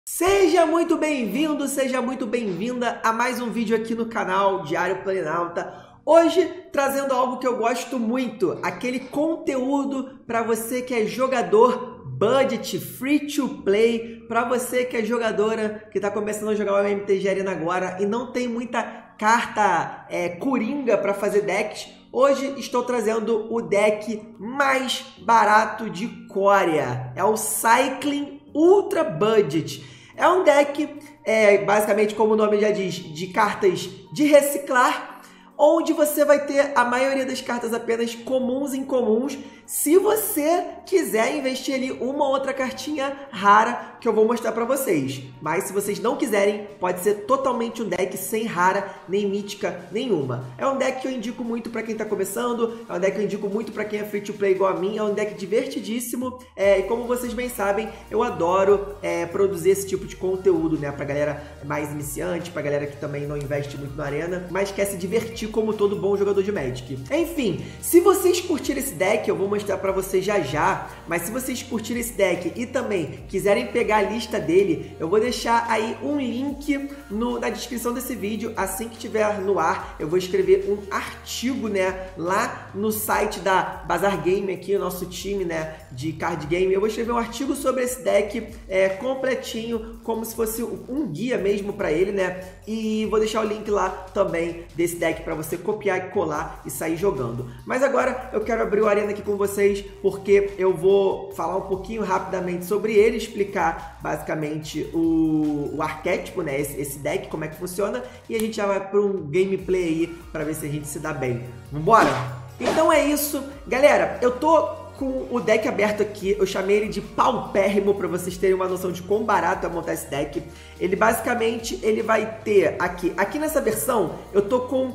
Seja muito bem-vindo, seja muito bem-vinda a mais um vídeo aqui no canal Diário Planinauta. Hoje trazendo algo que eu gosto muito, aquele conteúdo para você que é jogador budget, free to play, para você que é jogadora que está começando a jogar o MTG Arena agora e não tem muita carta coringa para fazer decks. Hoje estou trazendo o deck mais barato de Corea, é o Cycling Ultra Budget. É um deck, basicamente, como o nome já diz, de cartas de reciclar, onde você vai ter a maioria das cartas apenas comuns e incomuns. Se você quiser investir ali uma ou outra cartinha rara que eu vou mostrar para vocês. Mas se vocês não quiserem, pode ser totalmente um deck sem rara, nem mítica nenhuma. É um deck que eu indico muito para quem está começando, é um deck que eu indico muito para quem é free to play igual a mim, é um deck divertidíssimo. E como vocês bem sabem, eu adoro produzir esse tipo de conteúdo, né? Pra galera mais iniciante, pra galera que também não investe muito na arena, mas quer se divertir como todo bom jogador de Magic. Enfim, se vocês curtirem esse deck, eu vou mostrar pra vocês já, mas se vocês curtirem esse deck e também quiserem pegar a lista dele, eu vou deixar aí um link na descrição desse vídeo. Assim que estiver no ar, eu vou escrever um artigo, né, lá no site da Bazar Game, aqui o nosso time, né, de card game. Eu vou escrever um artigo sobre esse deck completinho, como se fosse um guia mesmo para ele, né, e vou deixar o link lá também desse deck para você copiar e colar e sair jogando. Mas agora eu quero abrir o Arena aqui com vocês, porque eu vou falar um pouquinho rapidamente sobre ele, explicar basicamente o arquétipo, né, esse deck, como é que funciona, e a gente já vai para um gameplay aí para ver se a gente se dá bem. Vambora? Então é isso, galera. Eu tô com o deck aberto aqui, eu chamei ele de paupérrimo para vocês terem uma noção de quão barato é montar esse deck. Ele basicamente vai ter aqui nessa versão, eu tô com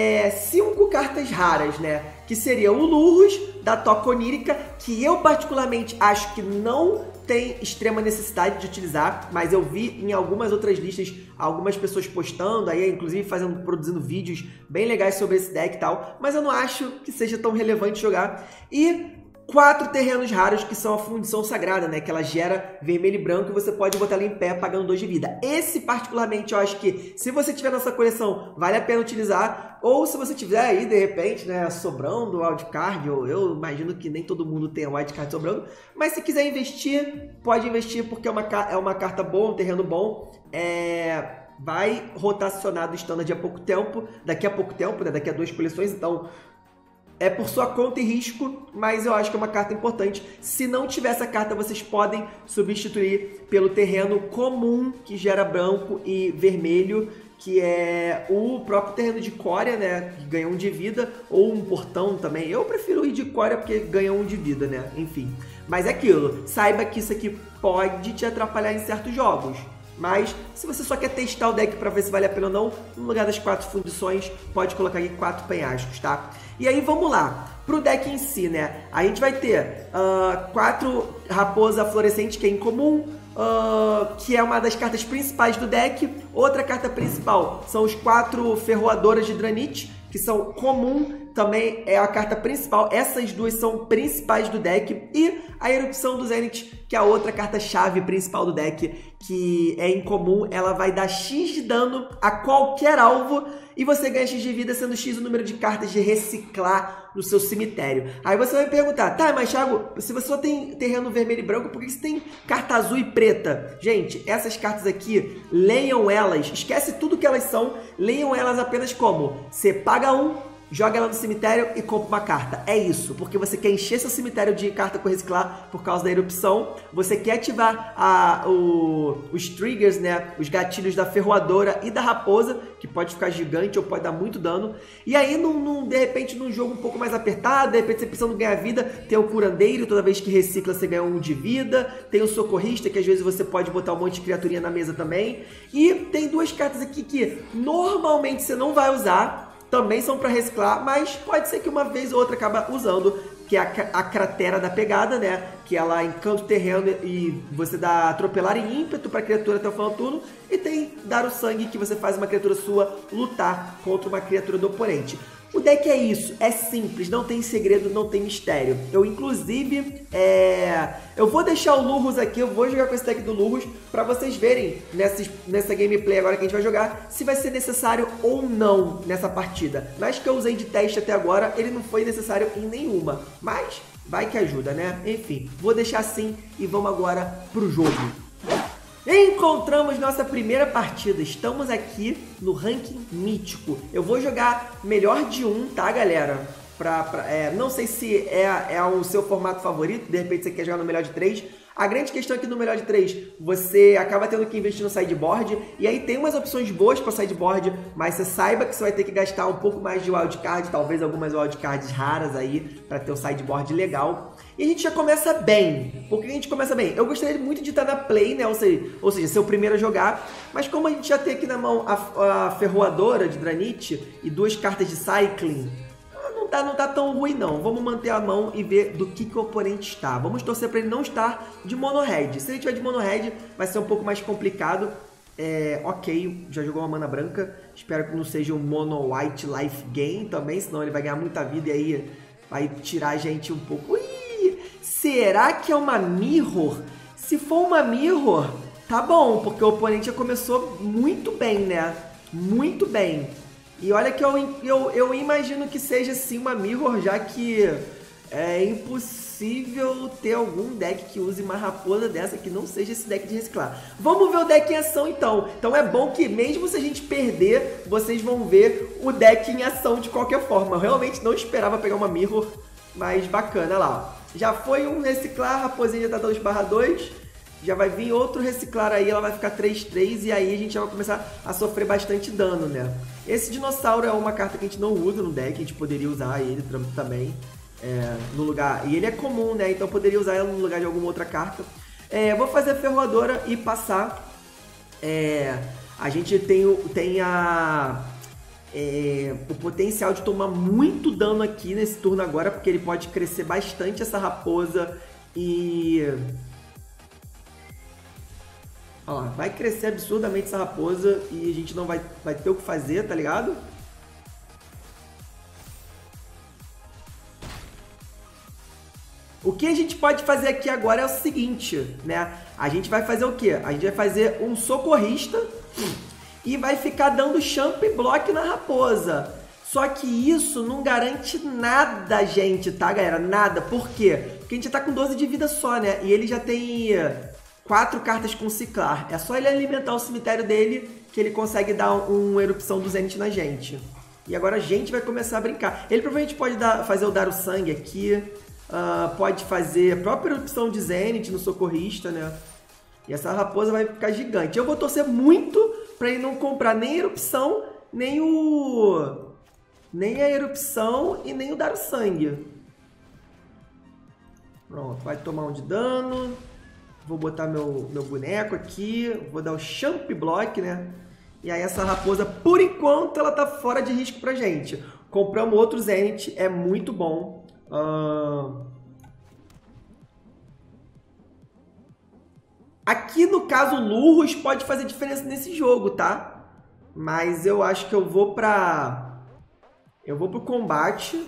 5 cartas raras, né? Que seria o Lurrus, da Toca Onírica, que eu particularmente acho que não tem extrema necessidade de utilizar, mas eu vi em algumas outras listas algumas pessoas postando, aí inclusive produzindo vídeos bem legais sobre esse deck e tal, mas eu não acho que seja tão relevante jogar. E 4 terrenos raros, que são a Fundição Sagrada, né? Que ela gera vermelho e branco e você pode botar ela em pé pagando 2 de vida. Esse, particularmente, eu acho que se você tiver na sua coleção, vale a pena utilizar. Ou se você tiver aí, de repente, né, sobrando o wildcard, eu imagino que nem todo mundo tem a wildcard sobrando. Mas se quiser investir, pode investir, porque é uma carta boa, um terreno bom. Vai rotacionar do standard daqui a pouco tempo, né? Daqui a 2 coleções, então é por sua conta e risco, mas eu acho que é uma carta importante. Se não tiver essa carta, vocês podem substituir pelo terreno comum, que gera branco e vermelho, que é o próprio terreno de Corea, né, que ganha 1 de vida, ou um portão também. Eu prefiro ir de Corea porque ganha 1 de vida, né, enfim. Mas é aquilo, saiba que isso aqui pode te atrapalhar em certos jogos. Mas se você só quer testar o deck para ver se vale a pena ou não, no lugar das 4 fundições, pode colocar aqui 4 penhascos, tá? E aí vamos lá, pro deck em si, né? A gente vai ter 4 Raposa Florescente, que é incomum, que é uma das cartas principais do deck. Outra carta principal são os 4 Ferroadoras de Dranite, que são comum, também é a carta principal. Essas duas são principais do deck. E a Erupção do Zenith, que é a outra carta-chave principal do deck, que é incomum. Ela vai dar X de dano a qualquer alvo e você ganha X de vida, sendo X o número de cartas de reciclar no seu cemitério. Aí você vai me perguntar, tá, mas Thiago, se você só tem terreno vermelho e branco, por que você tem carta azul e preta? Gente, essas cartas aqui, leiam elas, esquece tudo que elas são, leiam elas apenas como: você paga 1, joga ela no cemitério e compra uma carta. É isso, porque você quer encher seu cemitério de carta com reciclar por causa da erupção. Você quer ativar os triggers, né? Os gatilhos da Ferroadora e da Raposa, que pode ficar gigante ou pode dar muito dano. E aí, de repente, num jogo um pouco mais apertado, de repente você precisando ganhar vida, tem o Curandeiro, toda vez que recicla você ganha 1 de vida. Tem o Socorrista, que às vezes você pode botar um monte de criaturinha na mesa também. E tem 2 cartas aqui que normalmente você não vai usar, também são para reciclar, mas pode ser que uma vez ou outra acaba usando, que é a Cratera da Pegada, né? Que ela encanta o terreno e você dá atropelar e ímpeto para a criatura até o final do turno. E tem dar o sangue, que você faz uma criatura sua lutar contra uma criatura do oponente. O deck é isso, é simples, não tem segredo, não tem mistério. Eu, inclusive, eu vou deixar o Lurrus aqui, eu vou jogar com esse deck do Lurrus para vocês verem nessa gameplay agora que a gente vai jogar, se vai ser necessário ou não nessa partida. Mas que eu usei de teste até agora, ele não foi necessário em nenhuma. Mas vai que ajuda, né? Enfim, vou deixar assim e vamos agora pro jogo. Encontramos nossa primeira partida, estamos aqui no ranking mítico. Eu vou jogar melhor de um, tá, galera? Não sei se é o seu formato favorito, de repente você quer jogar no melhor de 3. A grande questão é que no melhor de 3 você acaba tendo que investir no sideboard, e aí tem umas opções boas para sideboard, mas você saiba que você vai ter que gastar um pouco mais de wildcard, talvez algumas wildcards raras aí, para ter um sideboard legal. E a gente já começa bem. Por que a gente começa bem? Eu gostaria muito de estar na play, né? Ou seja, ser o primeiro a jogar, mas como a gente já tem aqui na mão a Ferroadora de Draenei e 2 cartas de Cycling, não tá tão ruim não. Vamos manter a mão e ver do que o oponente está. Vamos torcer para ele não estar de mono red. Se ele tiver de mono red, vai ser um pouco mais complicado. Ok, já jogou uma mana branca. Espero que não seja um mono white life gain também, senão ele vai ganhar muita vida e aí vai tirar a gente um pouco. Ui, será que é uma mirror? Se for uma mirror, tá bom, porque o oponente já começou muito bem, né? Muito bem. E olha que eu imagino que seja sim uma mirror, já que é impossível ter algum deck que use uma raposa dessa que não seja esse deck de reciclar. Vamos ver o deck em ação então. Então é bom que mesmo se a gente perder, vocês vão ver o deck em ação de qualquer forma. Eu realmente não esperava pegar uma mirror, mas bacana. Olha lá, ó. Já foi um reciclar, a raposinha já tá 2/2. Já vai vir outro reciclar aí, ela vai ficar 3/3 e aí a gente já vai começar a sofrer bastante dano, né? Esse dinossauro é uma carta que a gente não usa no deck, a gente poderia usar ele também no lugar... E ele é comum, né? Então eu poderia usar ela no lugar de alguma outra carta. Vou fazer a Ferroadora e passar. A gente tem o potencial de tomar muito dano aqui nesse turno agora, porque ele pode crescer bastante essa raposa e... Ó, vai crescer absurdamente essa raposa e a gente não vai ter o que fazer, tá ligado? O que a gente pode fazer aqui agora é o seguinte, né? A gente vai fazer o quê? A gente vai fazer um socorrista e vai ficar dando champ block na raposa. Só que isso não garante nada, gente, tá, galera? Nada. Por quê? Porque a gente tá com 12 de vida só, né? E ele já tem 4 cartas com ciclar. É só ele alimentar o cemitério dele que ele consegue dar uma erupção do Zenith na gente. E agora a gente vai começar a brincar. Ele provavelmente pode fazer o dar o sangue aqui. Pode fazer a própria erupção de Zenith no socorrista, né? E essa raposa vai ficar gigante. Eu vou torcer muito para ele não comprar nem a erupção, nem a erupção e nem o dar o sangue. Pronto, vai tomar um de dano. Vou botar meu boneco aqui, vou dar o champ block, né? E aí essa raposa, por enquanto, ela tá fora de risco pra gente. Compramos outro Zenith, é muito bom. Aqui, no caso, o Lurrus pode fazer diferença nesse jogo, tá? Mas eu acho que eu vou pro combate.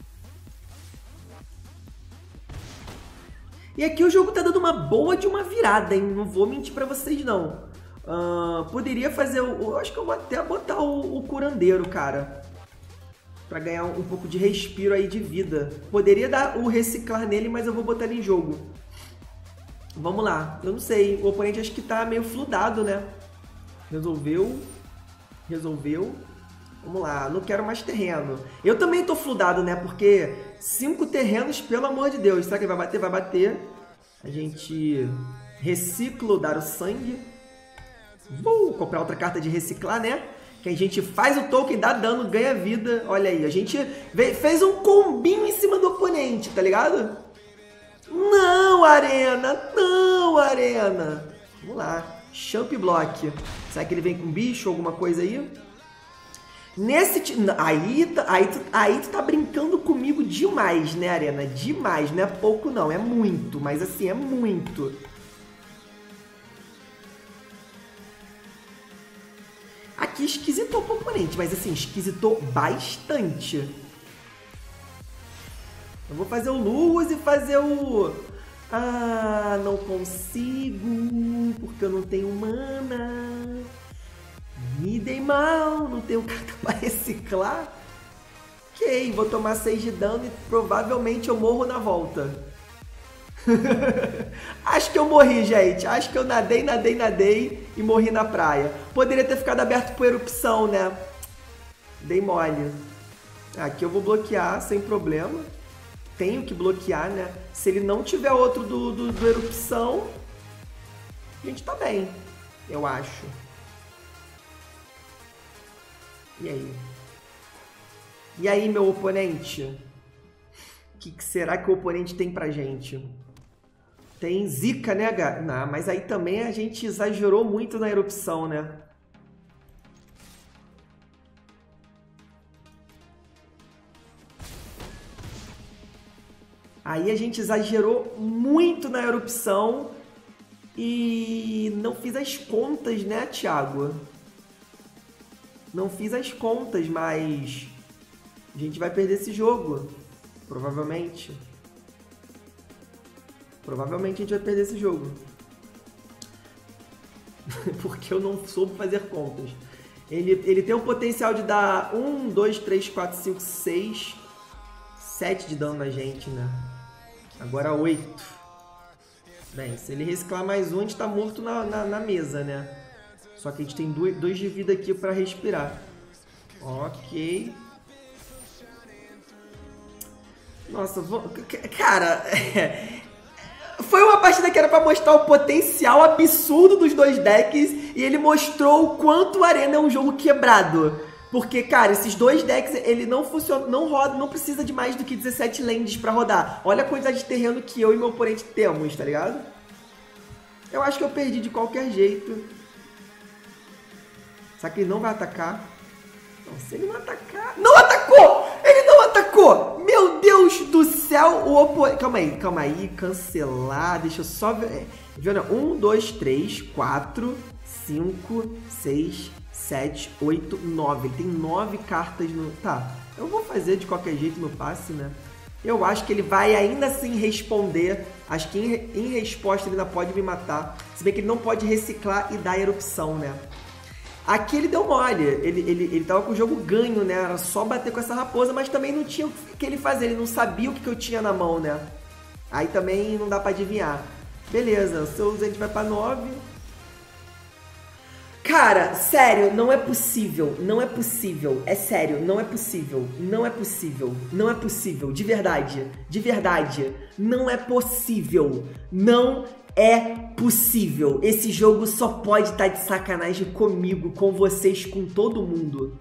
E aqui o jogo tá dando uma boa de uma virada, hein? Não vou mentir pra vocês, não. Poderia fazer... Eu acho que eu vou até botar o curandeiro, cara. Pra ganhar um pouco de respiro aí de vida. Poderia dar o reciclar nele, mas eu vou botar ele em jogo. Vamos lá. Eu não sei. O oponente acho que tá meio fludado, né? Resolveu. Vamos lá. Não quero mais terreno. Eu também tô fludado, né? Porque 5 terrenos, pelo amor de Deus. Será que ele vai bater? Vai bater. A gente recicla o dar o sangue. Vou comprar outra carta de reciclar, né? Que a gente faz o token, dá dano, ganha vida. Olha aí, a gente fez um combinho em cima do oponente, tá ligado? Não, Arena! Não, Arena! Vamos lá. Champ Block. Será que ele vem com bicho, alguma coisa aí? Aí tu tá brincando comigo demais, né, Arena? Demais. Não é pouco, não. É muito. Mas assim, é muito. aqui esquisitou pro oponente, mas assim, esquisitou bastante. Eu vou fazer o Luz e fazer o... Ah, não consigo, porque eu não tenho mana. Me dei mal, não tenho carta pra reciclar. Ok, vou tomar 6 de dano e provavelmente eu morro na volta. Acho que eu morri, gente. Acho que eu nadei e morri na praia. Poderia ter ficado aberto por erupção, né? Dei mole. Aqui eu vou bloquear sem problema. Tenho que bloquear, né? Se ele não tiver outro do erupção, a gente tá bem, eu acho. E aí? E aí, meu oponente? O que será que o oponente tem pra gente? Tem zica, né, Gá? Não, mas aí também a gente exagerou muito na erupção, né? Aí a gente exagerou muito na erupção e não fiz as contas, né, Thiago? Não fiz as contas, mas a gente vai perder esse jogo, provavelmente. Provavelmente a gente vai perder esse jogo. Porque eu não soube fazer contas. Ele tem o potencial de dar 1, 2, 3, 4, 5, 6, 7 de dano na gente, né? Agora 8. Bem, se ele reciclar mais um, a gente tá morto na mesa, né? Só que a gente tem 2 de vida aqui pra respirar. Ok. Nossa, cara... Foi uma partida que era pra mostrar o potencial absurdo dos dois decks e ele mostrou o quanto o Arena é um jogo quebrado. Porque, cara, esses dois decks, ele não funciona, não roda, não precisa de mais do que 17 lands pra rodar. Olha a quantidade de terreno que eu e meu oponente temos, tá ligado? Eu acho que eu perdi de qualquer jeito. Será que ele não vai atacar? Não, se ele não atacar... Não atacou! Ele não atacou! Meu Deus do céu! O oponente... Calma aí. Cancelar. Deixa eu só ver... 1, 2, 3, 4, 5, 6, 7, 8, 9. Ele tem 9 cartas no... Tá, eu vou fazer de qualquer jeito no passe, né? Eu acho que ele vai ainda assim responder. Acho que em resposta ele ainda pode me matar. Se bem que ele não pode reciclar e dar erupção, né? Aqui ele deu mole, ele tava com o jogo ganho, né? Era só bater com essa raposa, mas também não tinha o que ele fazer, ele não sabia o que eu tinha na mão, né? Aí também não dá pra adivinhar. Beleza, o seu Zenith vai pra 9. Cara, sério, não é possível, não é possível, é sério, não é possível, não é possível, não é possível, de verdade, não é possível, não é possível. Esse jogo só pode estar de sacanagem comigo, com vocês, com todo mundo.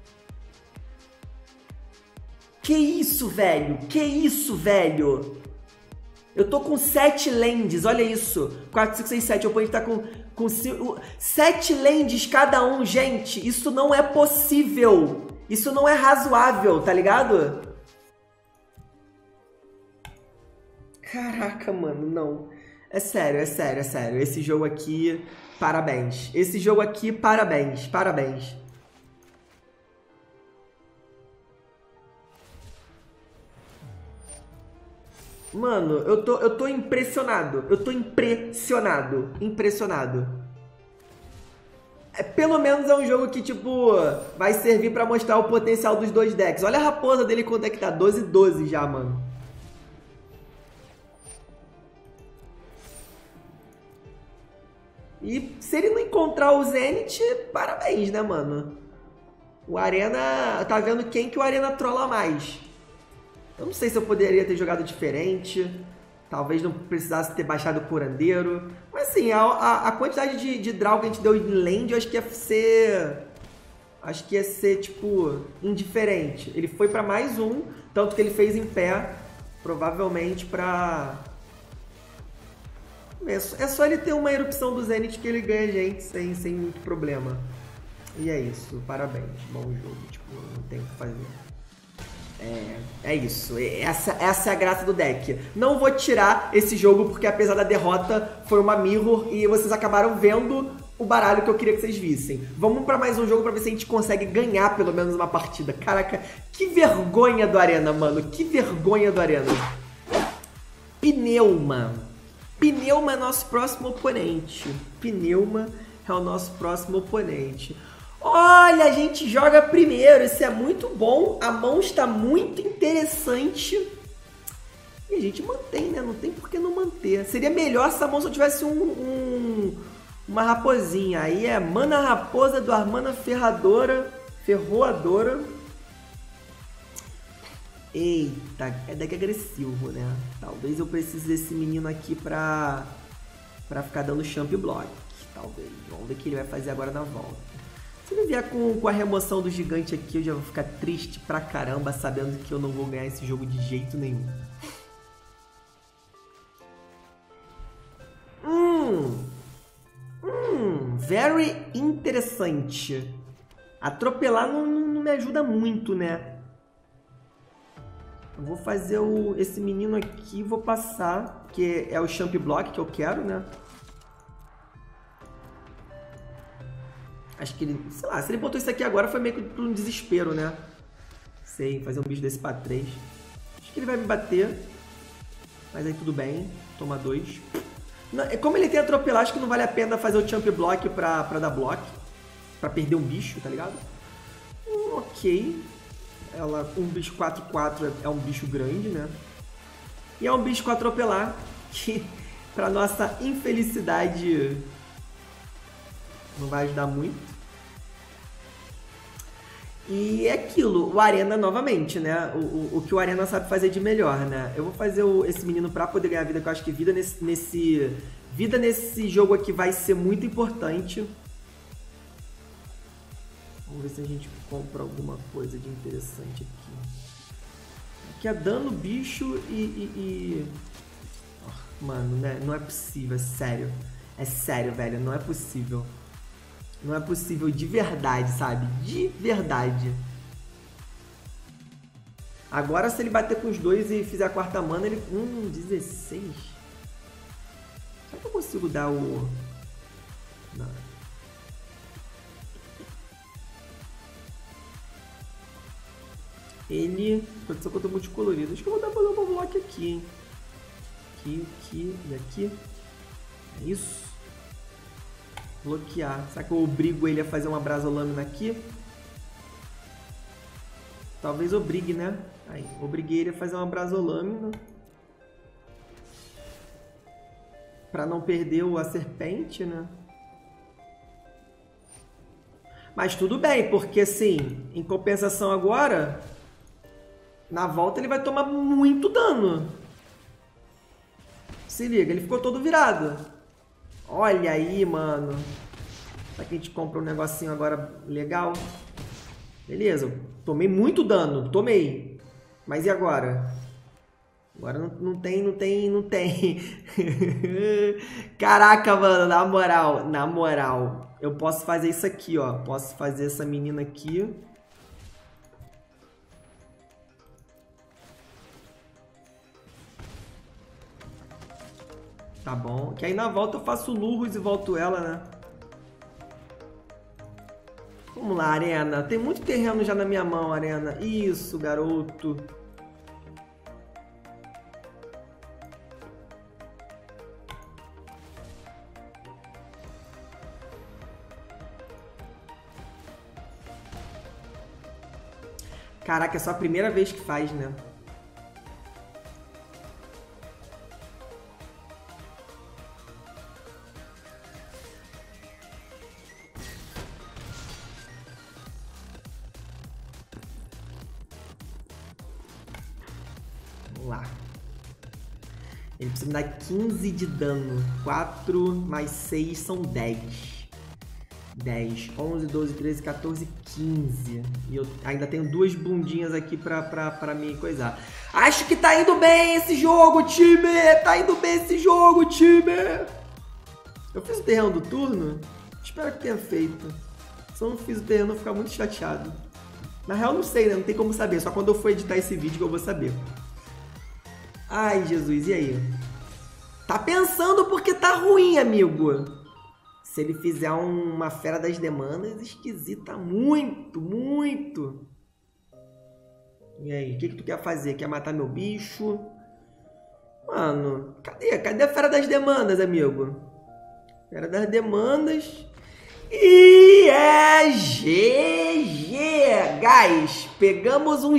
Que isso, velho? Que isso, velho? Eu tô com 7 lands, olha isso. 4, 5, 6, 7. O oponente tá com 7 lands cada um, gente. Isso não é possível. Isso não é razoável, tá ligado? Caraca, mano, não. É sério. Esse jogo aqui, parabéns. Esse jogo aqui, parabéns. Mano, eu tô impressionado. Impressionado. Pelo menos é um jogo que, tipo, vai servir pra mostrar o potencial dos dois decks. Olha a raposa dele quanto é que tá. 12-12 já, mano. E se ele não encontrar o Zenith, parabéns, né, mano? O Arena... Tá vendo quem que o Arena trola mais. Eu não sei se eu poderia ter jogado diferente. Talvez não precisasse ter baixado o curandeiro. Mas assim, a quantidade de draw que a gente deu em land, eu acho que ia ser... Acho que ia ser, tipo, indiferente. Ele foi pra mais um, tanto que ele fez em pé. Provavelmente pra... É só ele ter uma erupção do Zenith que ele ganha a gente sem muito problema. E é isso, parabéns. Bom jogo, tipo, não tem o que fazer. É isso, essa é a graça do deck. Não vou tirar esse jogo porque apesar da derrota foi uma mirror e vocês acabaram vendo o baralho que eu queria que vocês vissem. Vamos pra mais um jogo pra ver se a gente consegue ganhar pelo menos uma partida. Caraca, que vergonha do Arena, mano. Que vergonha do Arena. Pneuma. Pneuma é nosso próximo oponente. Pneuma é o nosso próximo oponente. Olha, a gente joga primeiro. Isso é muito bom. A mão está muito interessante. E a gente mantém, né? Não tem por que não manter. Seria melhor se a mão só tivesse uma raposinha. Aí é mana raposa do Armana Ferroadora. Eita, é deck agressivo, né? Talvez eu precise desse menino aqui pra ficar dando champ block. Talvez. Vamos ver o que ele vai fazer agora na volta. Se ele vier com a remoção do gigante aqui, eu já vou ficar triste pra caramba, sabendo que eu não vou ganhar esse jogo de jeito nenhum. Very interessante. Atropelar não me ajuda muito, né? Eu vou fazer esse menino aqui, vou passar, que é o champ block que eu quero, né? Acho que ele, sei lá, se ele botou isso aqui agora foi meio que por um desespero, né? Sei, fazer um bicho desse pra 3. Acho que ele vai me bater. Mas aí tudo bem, toma 2. Como ele tem atropelar, acho que não vale a pena fazer o champ block pra dar block. Pra perder um bicho, tá ligado? Ok. Um bicho 4/4 é um bicho grande, né? E é um bicho com atropelar que, pra nossa infelicidade, não vai ajudar muito. E é aquilo, o Arena novamente, né? O que o Arena sabe fazer de melhor, né? Eu vou fazer esse menino pra poder ganhar vida, que eu acho que vida nesse jogo aqui vai ser muito importante. Vamos ver se a gente compra alguma coisa de interessante aqui. Aqui é dano, bicho Oh, mano, né? Não é possível, é sério. É sério, velho, não é possível. Não é possível de verdade, sabe? De verdade. Agora, se ele bater com os dois e fizer a quarta mana, ele... 16. Será que eu consigo dar o... Não. Ele... Proteção contra multicolorido. Acho que eu vou dar pra um bloco aqui, hein? Aqui e aqui. É isso. Bloquear. Será que eu obrigo ele a fazer uma brasolâmina aqui? Talvez obrigue, né? Aí, obriguei ele a fazer uma brasolâmina. Pra não perder a serpente, né? Mas tudo bem, porque assim, em compensação agora, na volta ele vai tomar muito dano. Se liga, ele ficou todo virado. Olha aí, mano. Será que a gente compra um negocinho agora legal? Beleza, tomei muito dano, tomei. Mas e agora? Agora não tem. Caraca, mano, na moral. Eu posso fazer isso aqui, ó. Posso fazer essa menina aqui. Tá bom. Que aí na volta eu faço lurros e volto ela, né? Vamos lá, Arena. Tem muito terreno já na minha mão, Arena. Isso, garoto. Caraca, é só a primeira vez que faz, né? Lá. Ele precisa me dar 15 de dano. 4 mais 6 são 10. 10, 11, 12, 13, 14, 15. E eu ainda tenho duas bundinhas aqui pra me coisar. Acho que tá indo bem esse jogo, time! Tá indo bem esse jogo, time! Eu fiz o terreno do turno? Espero que tenha feito. Se eu não fiz o terreno, eu vou ficar muito chateado. Na real, não sei, né? Não tem como saber. Só quando eu for editar esse vídeo que eu vou saber. Ai, Jesus, e aí? Tá pensando porque tá ruim, amigo. se ele fizer uma fera das demandas esquisita muito, muito. E aí, o que tu quer fazer? Quer matar meu bicho? Mano, cadê a fera das demandas, amigo? Fera das demandas. E é GG, guys. Pegamos um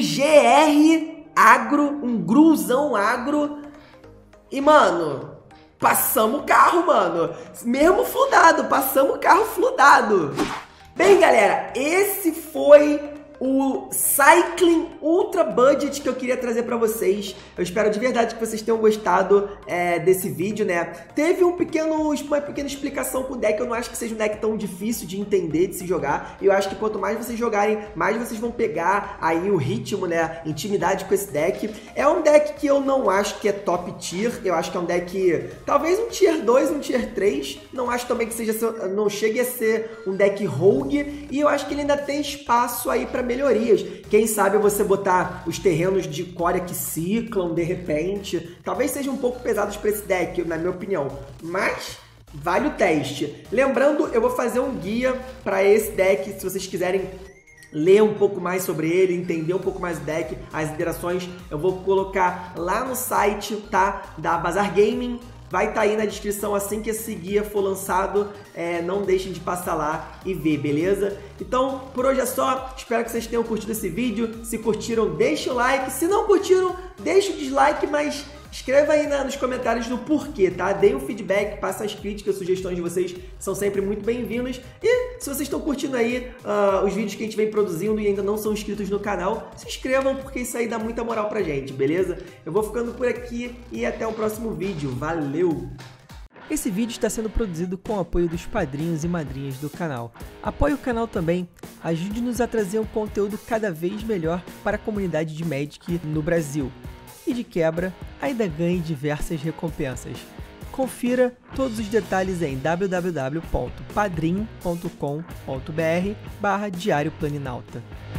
GR agro, um gruzão agro. E, mano, passamos o carro, mano. Mesmo fludado, passamos o carro fludado. Bem, galera, esse foi o Cycling Ultra Budget que eu queria trazer pra vocês. Eu espero de verdade que vocês tenham gostado desse vídeo, né? Teve uma pequena explicação com o deck. Eu não acho que seja um deck tão difícil de entender, de se jogar. E eu acho que quanto mais vocês jogarem, mais vocês vão pegar aí o ritmo, né? Intimidade com esse deck. É um deck que eu não acho que é top tier. Eu acho que é um deck, talvez um tier 2, um tier 3. Não acho também que não chegue a ser um deck rogue. E eu acho que ele ainda tem espaço aí pra melhorias. Quem sabe você botar os terrenos de Ikoria que ciclam de repente. Talvez sejam um pouco pesados para esse deck, na minha opinião. Mas vale o teste. Lembrando, eu vou fazer um guia para esse deck, se vocês quiserem ler um pouco mais sobre ele, entender um pouco mais do deck, as interações, eu vou colocar lá no site, tá? Da Bazar Gaming. Vai estar aí na descrição assim que esse guia for lançado. Não deixem de passar lá e ver, beleza? Então, por hoje é só. Espero que vocês tenham curtido esse vídeo. Se curtiram, deixa o like. Se não curtiram, deixa o dislike, mas escreva aí nos comentários do porquê, tá? Deem um feedback, passem as críticas, sugestões de vocês, são sempre muito bem-vindas. E se vocês estão curtindo aí os vídeos que a gente vem produzindo e ainda não são inscritos no canal, se inscrevam, porque isso aí dá muita moral pra gente, beleza? Eu vou ficando por aqui e até o próximo vídeo. Valeu! Esse vídeo está sendo produzido com o apoio dos padrinhos e madrinhas do canal. Apoie o canal também, ajude-nos a trazer um conteúdo cada vez melhor para a comunidade de Magic no Brasil. E de quebra, ainda ganhe diversas recompensas. Confira todos os detalhes em www.padrim.com.br/Diário Planinauta.